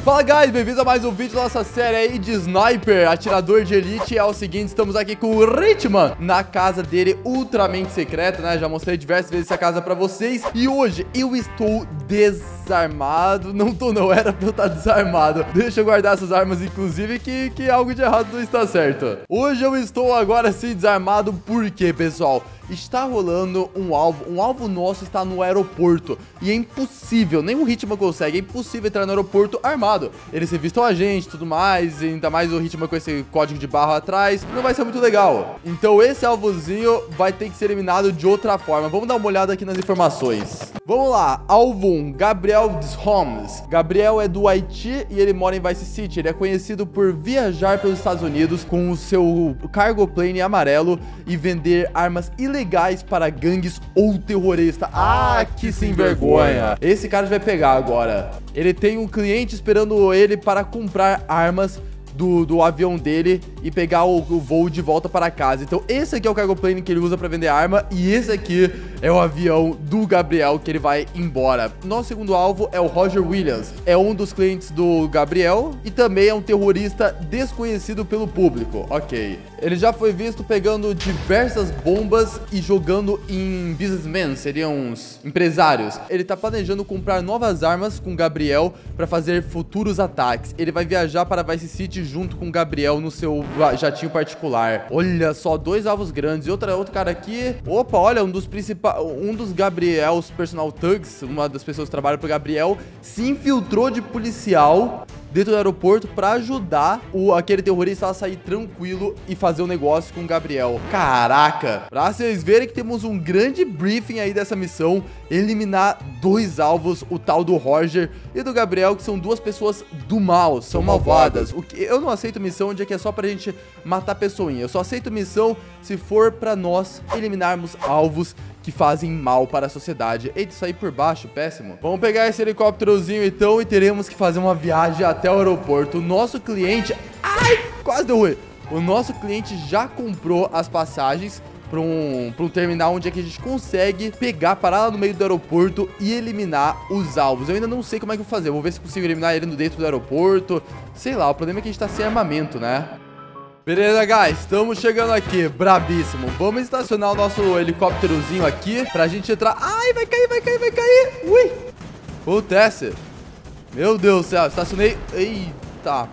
Fala guys, bem-vindos a mais um vídeo da nossa série aí de Sniper, atirador de elite. É o seguinte, estamos aqui com o Richman na casa dele, ultramente secreta, né? Já mostrei diversas vezes essa casa pra vocês. E hoje eu estou desarmado. Não tô não, era pra eu estar desarmado. Deixa eu guardar essas armas, inclusive, que algo de errado não está certo. Hoje eu estou agora sim desarmado, porque, pessoal, está rolando um alvo nosso está no aeroporto. E é impossível, nem o Hitman consegue, é impossível entrar no aeroporto armado. Eles revistam a gente e tudo mais, ainda mais o Hitman com esse código de barra atrás, não vai ser muito legal. Então esse alvozinho vai ter que ser eliminado de outra forma. Vamos dar uma olhada aqui nas informações. Vamos lá, alvo 1, Gabriel Holmes. Gabriel é do Haiti e ele mora em Vice City. Ele é conhecido por viajar pelos Estados Unidos com o seu cargo plane amarelo e vender armas ilegais para gangues ou terroristas. Ah, que sem vergonha. Esse cara vai pegar agora. Ele tem um cliente esperando ele para comprar armas do avião dele e pegar o voo de volta para casa. Então esse aqui é o cargo plane que ele usa para vender arma e esse aqui é o avião do Gabriel que ele vai embora. Nosso segundo alvo é o Roger Williams. É um dos clientes do Gabriel e também é um terrorista desconhecido pelo público. Ok. Ele já foi visto pegando diversas bombas e jogando em businessmen, seriam uns empresários. Ele tá planejando comprar novas armas com o Gabriel para fazer futuros ataques. Ele vai viajar para Vice City junto com o Gabriel no seu jatinho particular. Olha só, dois alvos grandes e outro cara aqui. Opa, olha, um dos Gabriels personal thugs, uma das pessoas que trabalham pro Gabriel, se infiltrou de policial dentro do aeroporto pra ajudar aquele terrorista a sair tranquilo e fazer um negócio com o Gabriel. Caraca! Pra vocês verem que temos um grande briefing aí dessa missão, eliminar dois alvos, o tal do Roger e do Gabriel, que são duas pessoas do mal, são malvadas. Eu não aceito missão onde é que é só pra gente matar pessoinha. Eu só aceito missão se for pra nós eliminarmos alvos que fazem mal para a sociedade. Eita, isso aí por baixo, péssimo. Vamos pegar esse helicópterozinho então e teremos que fazer uma viagem até o aeroporto. O nosso cliente... Ai, quase deu ruim. O nosso cliente já comprou as passagens para um terminal onde é que a gente consegue parar lá no meio do aeroporto e eliminar os alvos. Eu ainda não sei como é que eu vou fazer. Vou ver se consigo eliminar ele dentro do aeroporto. Sei lá, o problema é que a gente tá sem armamento, né? Beleza, guys, estamos chegando aqui, brabíssimo. Vamos estacionar o nosso helicópterozinho aqui pra gente entrar. Ai, vai cair, vai cair, vai cair. Ui, acontece. Meu Deus do céu, estacionei. Eita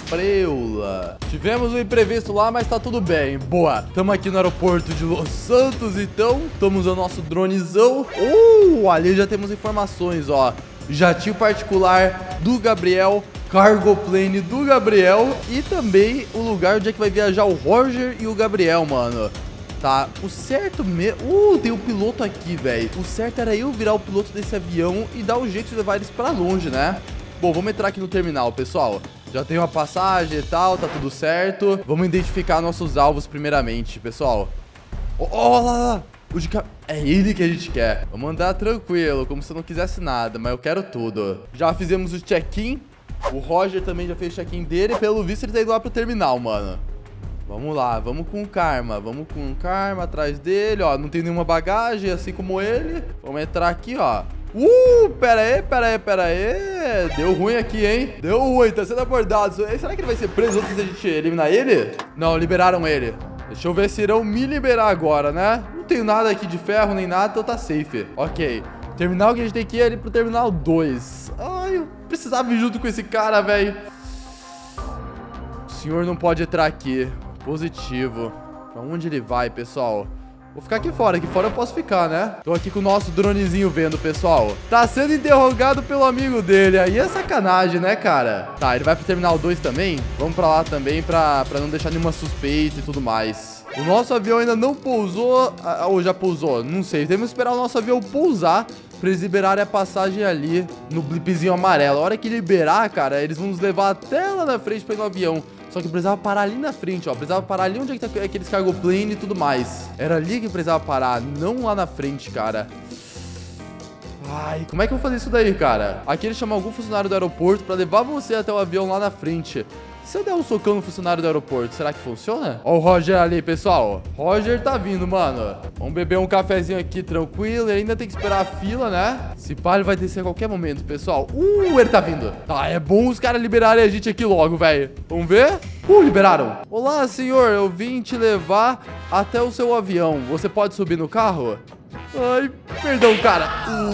preula. Tivemos um imprevisto lá, mas tá tudo bem. Boa, estamos aqui no aeroporto de Los Santos, então. Estamos usando nosso dronezão. Ali já temos informações, ó. Jatinho particular do Gabriel, cargo plane do Gabriel e também o lugar onde é que vai viajar o Roger e o Gabriel, mano. Tá, o certo mesmo... tem um piloto aqui, velho. O certo era eu virar o piloto desse avião e dar um jeito de levar eles pra longe, né? Bom, vamos entrar aqui no terminal, pessoal. Já tem uma passagem e tal, tá tudo certo. Vamos identificar nossos alvos primeiramente, pessoal. Lá. É ele que a gente quer. Vamos andar tranquilo, como se eu não quisesse nada, mas eu quero tudo. Já fizemos o check-in. O Roger também já fez o check-in dele. Pelo visto, ele tá indo lá pro terminal, mano. Vamos lá, vamos com calma. Vamos com calma atrás dele, ó. Não tem nenhuma bagagem, assim como ele. Vamos entrar aqui, ó. Pera aí. Deu ruim aqui, hein? Deu ruim, tá sendo abordado. Será que ele vai ser preso antes da gente eliminar ele? Não, liberaram ele. Deixa eu ver se irão me liberar agora, né? Não tenho nada aqui de ferro nem nada, então tá safe. Ok. Terminal que a gente tem que ir ali pro terminal 2. Ai, eu precisava ir junto com esse cara, velho. O senhor não pode entrar aqui. Positivo. Pra onde ele vai, pessoal? Vou ficar aqui fora eu posso ficar, né? Tô aqui com o nosso dronezinho vendo, pessoal. Tá sendo interrogado pelo amigo dele. Aí é sacanagem, né, cara? Tá, ele vai pro terminal 2 também. Vamos pra lá também pra não deixar nenhuma suspeita e tudo mais. O nosso avião ainda não pousou. Ou já pousou? Não sei. Temos que esperar o nosso avião pousar pra eles liberarem a passagem ali no blipzinho amarelo. A hora que liberar, cara, eles vão nos levar até lá na frente pra ir no avião. Só que precisava parar ali na frente, ó. Precisava parar ali onde é que tá aqueles cargo plane e tudo mais. Era ali que precisava parar, não lá na frente, cara. Ai, como é que eu vou fazer isso daí, cara? Aqui ele chama algum funcionário do aeroporto pra levar você até o avião lá na frente. Se eu der um socão no funcionário do aeroporto, será que funciona? Ó o Roger ali, pessoal. Roger tá vindo, mano. Vamos beber um cafezinho aqui tranquilo. Ele ainda tem que esperar a fila, né? Se pá, ele vai descer a qualquer momento, pessoal. Ele tá vindo. Tá, é bom os caras liberarem a gente aqui logo, velho. Vamos ver? Liberaram. Olá, senhor. Eu vim te levar até o seu avião. Você pode subir no carro? Ai, perdão, cara.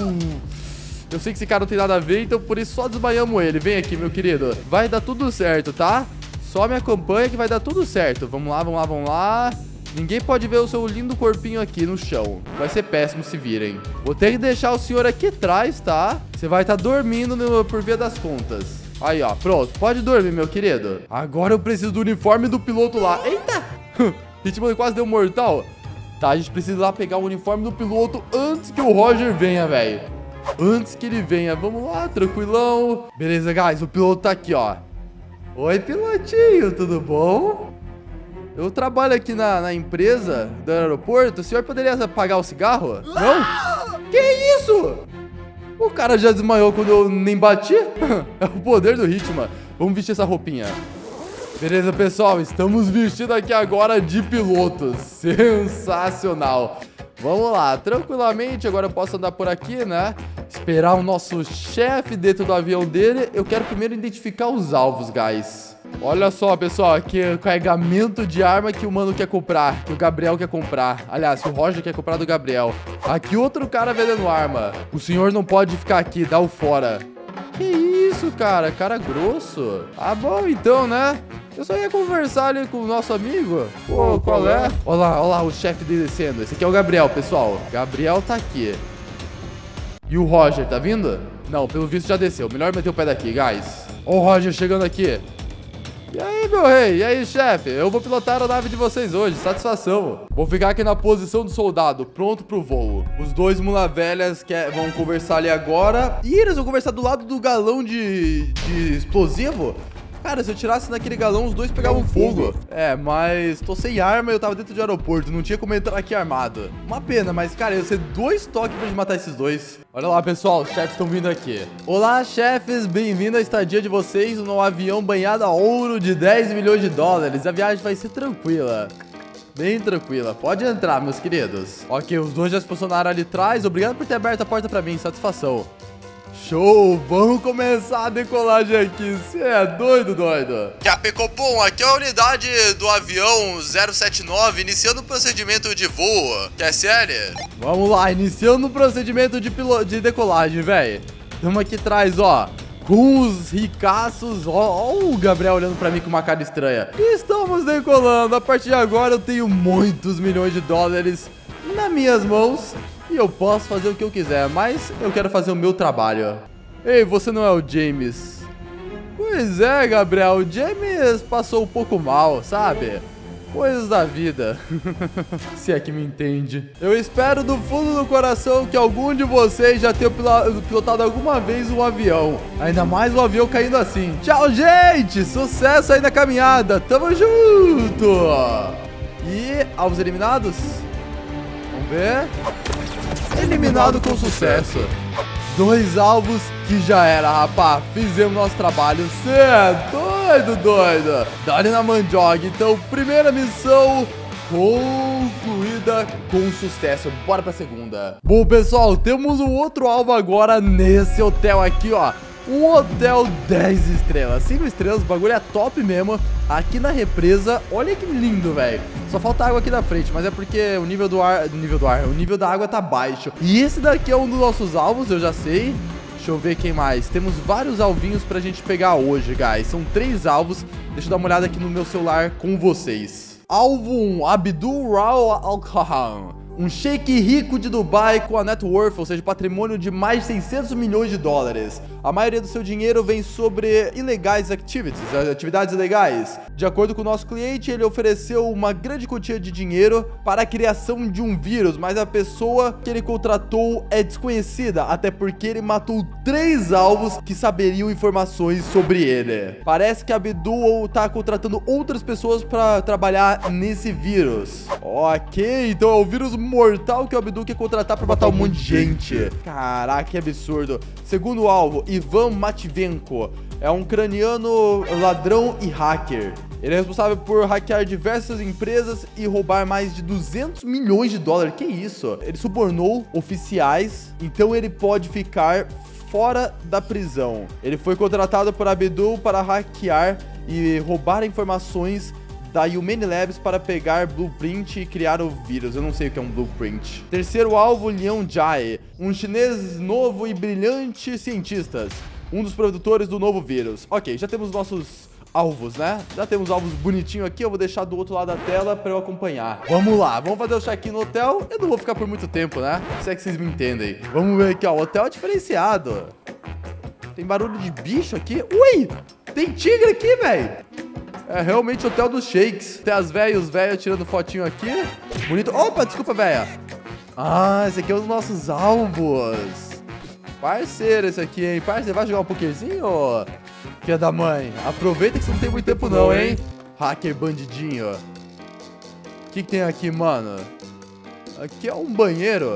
Eu sei que esse cara não tem nada a ver, então por isso só desmaiamos ele. Vem aqui, meu querido. Vai dar tudo certo, tá? Só me acompanha que vai dar tudo certo. Vamos lá, vamos lá, vamos lá. Ninguém pode ver o seu lindo corpinho aqui no chão. Vai ser péssimo se virem. Vou ter que deixar o senhor aqui atrás, tá? Você vai estar dormindo por via das contas. Aí, ó. Pronto. Pode dormir, meu querido. Agora eu preciso do uniforme do piloto lá. Eita! Hitman quase deu mortal. Tá, a gente precisa ir lá pegar o uniforme do piloto antes que o Roger venha, velho. Antes que ele venha. Vamos lá, tranquilão. Beleza, guys. O piloto tá aqui, ó. Oi, pilotinho. Tudo bom? Eu trabalho aqui na empresa do aeroporto. O senhor poderia apagar o cigarro? Não? Que isso? O cara já desmaiou quando eu nem bati? É o poder do Hitman. Vamos vestir essa roupinha. Beleza, pessoal. Estamos vestidos aqui agora de piloto. Sensacional. Vamos lá, tranquilamente, agora eu posso andar por aqui, né? Esperar o nosso chefe dentro do avião dele. Eu quero primeiro identificar os alvos, guys. Olha só, pessoal, aqui é o carregamento de arma que o mano quer comprar, que o Gabriel quer comprar. Aliás, que o Roger quer comprar do Gabriel. Aqui outro cara vendendo arma. O senhor não pode ficar aqui, dá o fora. Que isso, cara? Cara grosso. Ah, bom, então, né? Eu só ia conversar ali com o nosso amigo. Pô, qual é? Olha lá, o chefe dele descendo. Esse aqui é o Gabriel, pessoal. Gabriel tá aqui. E o Roger, tá vindo? Não, pelo visto já desceu. Melhor meter o pé daqui, guys. Ó o Roger chegando aqui. E aí, meu rei? E aí, chefe? Eu vou pilotar a nave de vocês hoje. Satisfação. Vou ficar aqui na posição do soldado, pronto pro voo. Os dois mula velhas vão conversar ali agora. Ih, eles vão conversar do lado do galão de explosivo? Cara, se eu tirasse naquele galão, os dois pegavam fogo. É, mas tô sem arma e eu tava dentro de aeroporto. Não tinha como entrar aqui armado. Uma pena, mas, cara, ia ser 2 toques pra gente matar esses dois. Olha lá, pessoal, os chefes estão vindo aqui. Olá, chefes, bem-vindo à estadia de vocês no avião banhado a ouro de 10 milhões de dólares. A viagem vai ser tranquila. Bem tranquila. Pode entrar, meus queridos. Ok, os dois já se posicionaram ali atrás. Obrigado por ter aberto a porta pra mim. Satisfação. Show! Vamos começar a decolagem aqui. Você é doido? Capecopom, aqui é a unidade do avião 079, iniciando o procedimento de voo. Quer série? Vamos lá, iniciando o procedimento de decolagem, velho. Estamos aqui atrás, ó, com os ricaços. Ó o Gabriel olhando pra mim com uma cara estranha. Estamos decolando. A partir de agora eu tenho muitos milhões de dólares nas minhas mãos. E eu posso fazer o que eu quiser, mas eu quero fazer o meu trabalho. Ei, você não é o James? Pois é, Gabriel, o James passou um pouco mal, sabe? Coisas da vida. Se é que me entende. Eu espero do fundo do coração que algum de vocês já tenha pilotado alguma vez um avião. Ainda mais um avião caindo assim. Tchau, gente! Sucesso aí na caminhada. Tamo junto! E alvos eliminados? Vamos ver. Eliminado com sucesso. 2 alvos que já era, rapá. Fizemos nosso trabalho. Cê é doido. Dá-lhe na mandioca. Então, primeira missão concluída com sucesso. Bora pra segunda. Bom, pessoal, temos um outro alvo agora nesse hotel aqui, ó. Um hotel 10 estrelas, 5 estrelas, o bagulho é top mesmo. Aqui na represa, olha que lindo, velho. Só falta água aqui na frente, mas é porque o nível da água tá baixo. E esse daqui é um dos nossos alvos, eu já sei. Deixa eu ver quem mais. Temos vários alvinhos pra gente pegar hoje, guys. São 3 alvos. Deixa eu dar uma olhada aqui no meu celular com vocês. Alvo 1, Abdul Rao Al-Khan. Um sheik rico de Dubai com a net worth, ou seja, patrimônio de mais de 600 milhões de dólares. A maioria do seu dinheiro vem sobre atividades ilegais. De acordo com o nosso cliente, ele ofereceu uma grande quantia de dinheiro para a criação de um vírus, mas a pessoa que ele contratou é desconhecida, até porque ele matou 3 alvos que saberiam informações sobre ele. Parece que Abdul está contratando outras pessoas para trabalhar nesse vírus. Ok, então é o vírus mortal que o Abdul quer contratar pra matar um monte de gente. Caraca, que absurdo. Segundo alvo, Ivan Matvienko. É um ucraniano ladrão e hacker. Ele é responsável por hackear diversas empresas e roubar mais de 200 milhões de dólares. Que isso? Ele subornou oficiais, então ele pode ficar fora da prisão. Ele foi contratado por Abdul para hackear e roubar informações da Humane Labs para pegar blueprint e criar o vírus. Eu não sei o que é um blueprint. Terceiro alvo, Liang Jai, um chinês novo e brilhante cientista, um dos produtores do novo vírus. Ok, já temos nossos alvos, né? Já temos alvos bonitinhos aqui. Eu vou deixar do outro lado da tela para eu acompanhar. Vamos lá, vamos fazer o check-in no hotel. Eu não vou ficar por muito tempo, né? Se é que vocês me entendem. Vamos ver aqui, ó. O hotel é diferenciado. Tem barulho de bicho aqui. Ui! Tem tigre aqui, velho. É realmente o hotel dos shakes. Tem as velhas e os velhos tirando fotinho aqui. Bonito. Opa, desculpa, velha. Ah, esse aqui é um dos nossos alvos. Parceiro esse aqui, hein? Parceiro, vai jogar um pokerzinho, filha da mãe? Aproveita que você não tem muito tempo não, hein? Hacker bandidinho. O que tem aqui, mano? Aqui é um banheiro.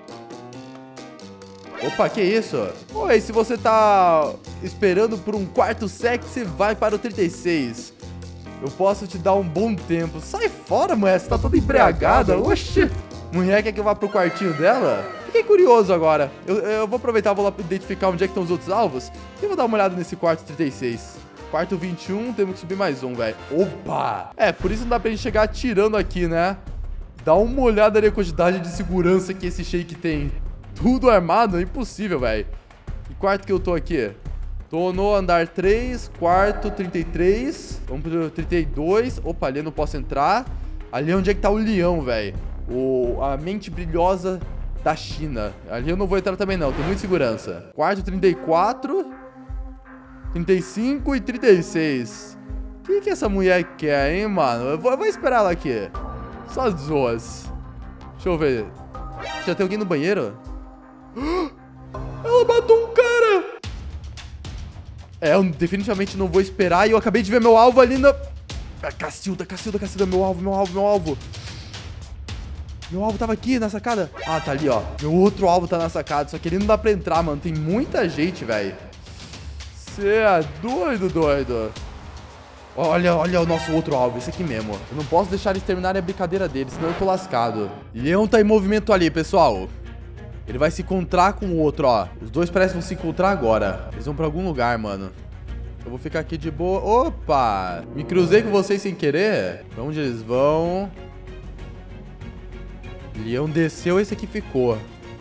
Opa, que isso? Oi, se você tá esperando por um quarto sexy, vai para o 36. Eu posso te dar um bom tempo. Sai fora, mulher, você tá toda embriagada. Oxi. Mulher quer que eu vá pro quartinho dela? Fiquei curioso agora. Eu vou aproveitar, vou lá identificar onde é que estão os outros alvos. E vou dar uma olhada nesse quarto 36. Quarto 21, temos que subir mais um, velho. Opa! É, por isso não dá pra gente chegar atirando aqui, né? Dá uma olhada na quantidade de segurança que esse shake tem. Tudo armado, é impossível, velho. Que quarto que eu tô aqui? Tô no andar 3, quarto 33. Vamos pro 32. Opa, ali eu não posso entrar. Ali é onde é que tá o leão, velho. A mente brilhosa da China. Ali eu não vou entrar também não, tem muita segurança. Quarto 34, 35 e 36. O que essa mulher quer, hein, mano? Eu vou esperar ela aqui. Só as duas. Deixa eu ver. Já tem alguém no banheiro? Ela matou um cara. É, eu definitivamente não vou esperar. E eu acabei de ver meu alvo ali na... Cacilda, meu alvo. Meu alvo tava aqui na sacada. Ah, tá ali, ó. Meu outro alvo tá na sacada. Só que ele não dá pra entrar, mano. Tem muita gente, velho. Você é doido. Olha o nosso outro alvo. Esse aqui mesmo. Eu não posso deixar eles terminarem a brincadeira deles, senão eu tô lascado. Leão tá em movimento ali, pessoal. Ele vai se encontrar com o outro, ó. Os dois parecem se encontrar agora. Eles vão pra algum lugar, mano. Eu vou ficar aqui de boa. Opa! Me cruzei com vocês sem querer. Pra onde eles vão? Leão desceu, esse aqui ficou.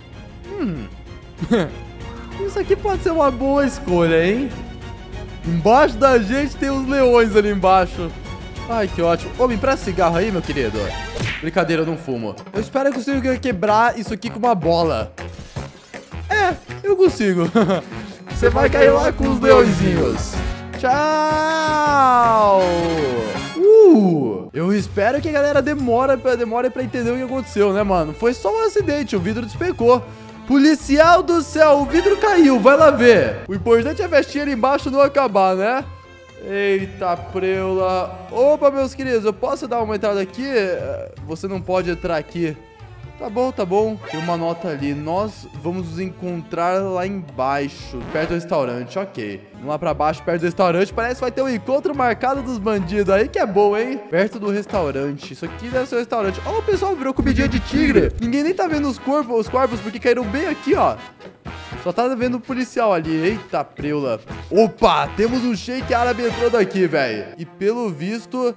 Isso aqui pode ser uma boa escolha, hein? Embaixo da gente tem os leões ali embaixo. Ai, que ótimo. Ô, me empresta cigarro aí, meu querido. Brincadeira, eu não fumo. Eu espero que eu consiga quebrar isso aqui com uma bola. É, eu consigo. Você vai cair lá com os leõezinhos. Tchau! Eu espero que a galera demore pra entender o que aconteceu, né, mano? Foi só um acidente, o vidro despecou. Policial do céu, o vidro caiu, vai lá ver. O importante é a festinha ali embaixo não acabar, né? Eita, preula. Opa, meus queridos, eu posso dar uma entrada aqui? Você não pode entrar aqui. Tá bom. Tem uma nota ali. Nós vamos nos encontrar lá embaixo, perto do restaurante. Ok. Vamos lá pra baixo, perto do restaurante. Parece que vai ter um encontro marcado dos bandidos aí, que é bom, hein? Perto do restaurante. Isso aqui deve ser o restaurante. Ó, o pessoal virou comidinha de tigre. Ninguém nem tá vendo os corpos, porque caíram bem aqui, ó. Só tá vendo o policial ali. Eita, preula. Opa, temos um shake árabe entrando aqui, velho. E pelo visto...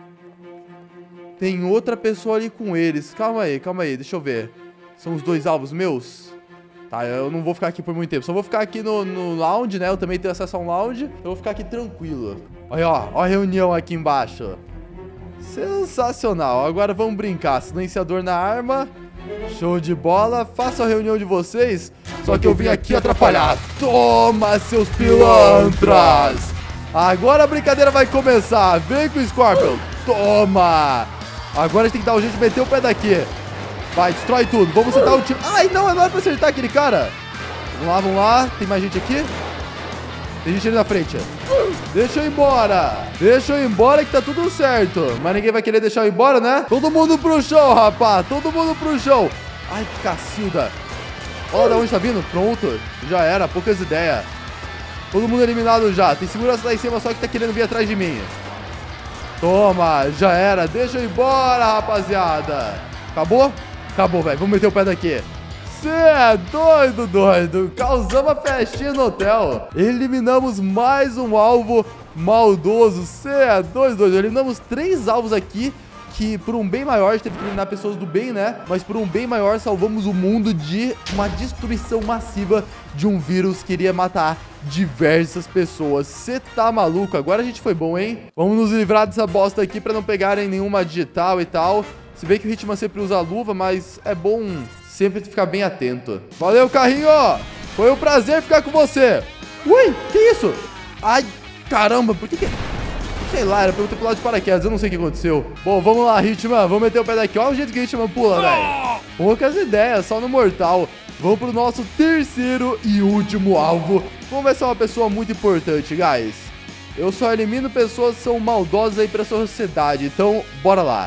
tem outra pessoa ali com eles. Calma aí, deixa eu ver. São os dois alvos meus? Tá, eu não vou ficar aqui por muito tempo. Só vou ficar aqui no lounge, né? Eu também tenho acesso a um lounge. Eu vou ficar aqui tranquilo. Olha, ó a reunião aqui embaixo. Sensacional. Agora vamos brincar. Silenciador na arma. Show de bola. Faço a reunião de vocês. Só que eu vim aqui atrapalhar. Toma, seus pilantras. Agora a brincadeira vai começar. Vem com o Scorpion. Toma. Agora a gente tem que dar um jeito de meter o pé daqui. Vai, destrói tudo. Vamos acertar o tiro. Ai, não é pra acertar aquele cara. Vamos lá. Tem mais gente aqui? Tem gente ali na frente. Deixa eu ir embora. Deixa eu ir embora que tá tudo certo. Mas ninguém vai querer deixar eu ir embora, né? Todo mundo pro chão, rapaz. Todo mundo pro chão. Ai, que cacilda. Ó, da onde tá vindo? Pronto. Já era, poucas ideias. Todo mundo eliminado já. Tem segurança lá em cima, só que tá querendo vir atrás de mim. Toma, já era. Deixa eu ir embora, rapaziada. Acabou? Acabou, velho. Vamos meter o pé daqui. Cê é doido, doido. Causamos a festinha no hotel. Eliminamos mais um alvo maldoso. Cê é doido, doido. Eliminamos 3 alvos aqui. Que por um bem maior, a gente teve que eliminar pessoas do bem, né? Mas por um bem maior, salvamos o mundo de uma destruição massiva de um vírus que iria matar diversas pessoas. Você tá maluco? Agora a gente foi bom, hein? Vamos nos livrar dessa bosta aqui pra não pegarem nenhuma digital e tal. Se bem que o Hitman sempre usa luva, mas é bom sempre ficar bem atento. Valeu, carrinho! Foi um prazer ficar com você. Ui, que isso? Ai, caramba, por que... Sei lá, era pra eu ter pulado de paraquedas, eu não sei o que aconteceu. Bom, vamos lá, Hitman, vamos meter o pé daqui. Olha o jeito que o Hitman pula, velho. Poucas ideias, só no mortal. Vamos pro nosso terceiro e último alvo. Vamos ver se é uma pessoa muito importante, guys. Eu só elimino pessoas que são maldosas aí pra sociedade, então bora lá.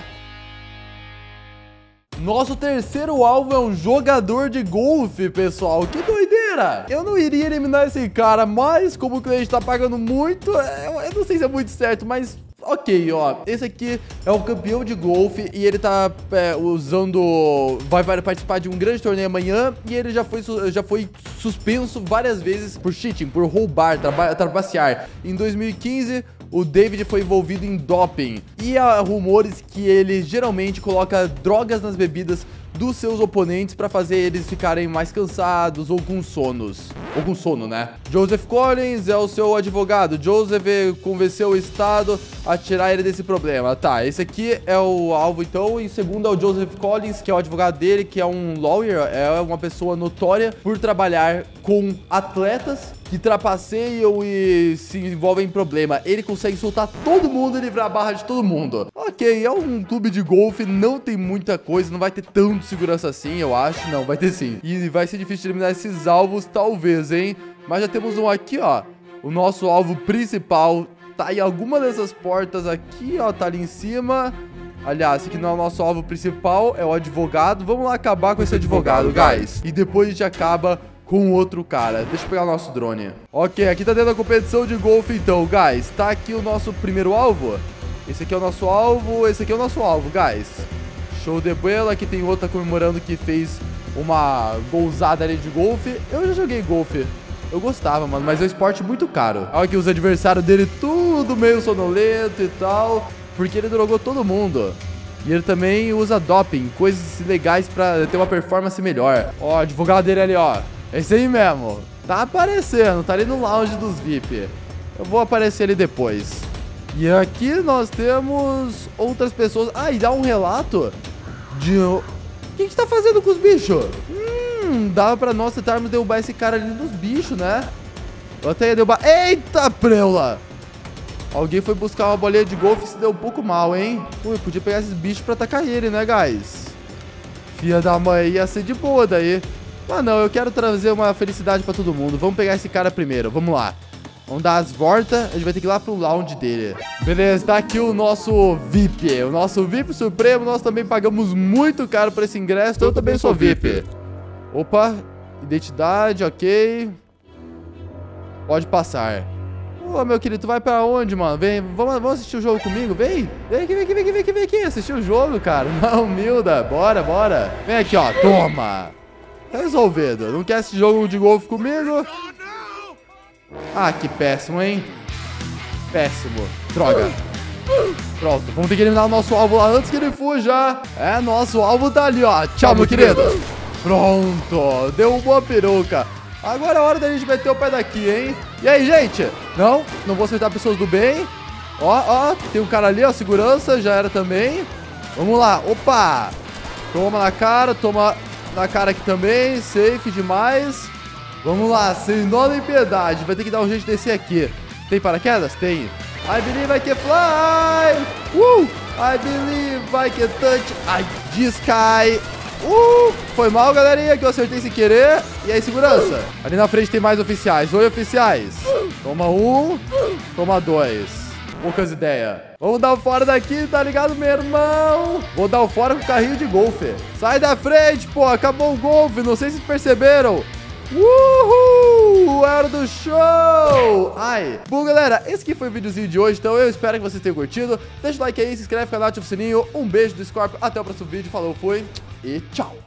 Nosso terceiro alvo é um jogador de golfe, pessoal. Que doideira! Eu não iria eliminar esse cara, mas como o cliente tá pagando muito, eu não sei se é muito certo, mas... Ok, ó, esse aqui é um campeão de golfe e ele tá usando... Vai participar de um grande torneio amanhã e ele já foi suspenso várias vezes por cheating, por roubar, trapacear. Em 2015... O David foi envolvido em doping e há rumores que ele geralmente coloca drogas nas bebidas dos seus oponentes para fazer eles ficarem mais cansados ou com sonos. Ou com sono, né? Joseph Collins é o seu advogado. Joseph convenceu o Estado a tirar ele desse problema. Tá, esse aqui é o alvo então. E segundo é o Joseph Collins, que é o advogado dele, que é um lawyer, é uma pessoa notória por trabalhar com atletas que trapaceiam e se envolvem em problema. Ele consegue soltar todo mundo e livrar a barra de todo mundo. Ok, é um clube de golfe, não tem muita coisa, não vai ter tanto segurança assim, eu acho. Não, vai ter sim. E vai ser difícil de eliminar esses alvos, talvez, hein? Mas já temos um aqui, ó. O nosso alvo principal tá em alguma dessas portas aqui, ó. Tá ali em cima. Aliás, esse aqui não é o nosso alvo principal, é o advogado. Vamos lá acabar com esse advogado, guys. E depois a gente acaba com outro cara. Deixa eu pegar o nosso drone. Ok, aqui tá dentro da competição de golfe então, guys. Tá aqui o nosso primeiro alvo. Esse aqui é o nosso alvo, esse aqui é o nosso alvo, guys. Show de bola. Aqui tem outra comemorando que fez uma golzada ali de golfe. Eu já joguei golfe. Eu gostava, mano, mas é um esporte muito caro. Olha aqui os adversários dele tudo meio sonolento e tal, porque ele drogou todo mundo. E ele também usa doping, coisas ilegais pra ter uma performance melhor. Ó, o advogado dele ali, ó. É esse aí mesmo. Tá aparecendo, tá ali no lounge dos VIP. Eu vou aparecer ali depois. E aqui nós temos outras pessoas. Ah, e dá um relato de... O que a gente tá fazendo com os bichos? Dava pra nós tentarmos derrubar esse cara ali dos bichos, né? Eu até ia derrubar... Eita, preula! Alguém foi buscar uma bolinha de golfe e se deu um pouco mal, hein? Ui, podia pegar esses bichos pra atacar ele, né, guys? Filha da mãe, ia ser de boa daí. Mas não, eu quero trazer uma felicidade pra todo mundo. Vamos pegar esse cara primeiro, vamos lá. Vamos dar as voltas, a gente vai ter que ir lá pro lounge dele. Beleza, tá aqui o nosso VIP. O nosso VIP supremo, nós também pagamos muito caro por esse ingresso, então eu também sou VIP. Opa, identidade, ok. Pode passar. Ô, meu querido, tu vai pra onde, mano? Vem, vamos assistir o jogo comigo, vem. Vem aqui, assistir o jogo, cara. Não, humilda, bora. Vem aqui, ó, toma. Resolvido. Não quer esse jogo de golfe comigo? Ah, que péssimo, hein? Péssimo. Droga. Pronto, vamos ter que eliminar o nosso alvo lá antes que ele fuja. É, nosso alvo tá ali, ó. Tchau, meu querido. Pronto, derrubou a peruca. Agora é hora da gente meter o pé daqui, hein? E aí, gente? Não vou aceitar pessoas do bem. Ó, tem um cara ali, ó, segurança, já era também. Vamos lá, opa. Toma na cara, toma na cara aqui também, safe demais. Vamos lá, sem dó nem piedade. Vai ter que dar um jeito de descer aqui. Tem paraquedas? Tem. I believe I can fly. I believe I can touch the sky. Foi mal, galerinha, que eu acertei sem querer. E aí, segurança? Ali na frente tem mais oficiais. Oi, oficiais. Toma um. Toma dois. Poucas ideias. Vamos dar o fora daqui, tá ligado, meu irmão? Vou dar o fora com o carrinho de golfe. Sai da frente, pô. Acabou o golfe. Não sei se vocês perceberam. Uhul! Hora do show! Ai. Bom, galera, esse aqui foi o videozinho de hoje. Então eu espero que vocês tenham curtido. Deixa o like aí, se inscreve no canal, ativa o sininho. Um beijo do Scorpio. Até o próximo vídeo. Falou, fui e tchau!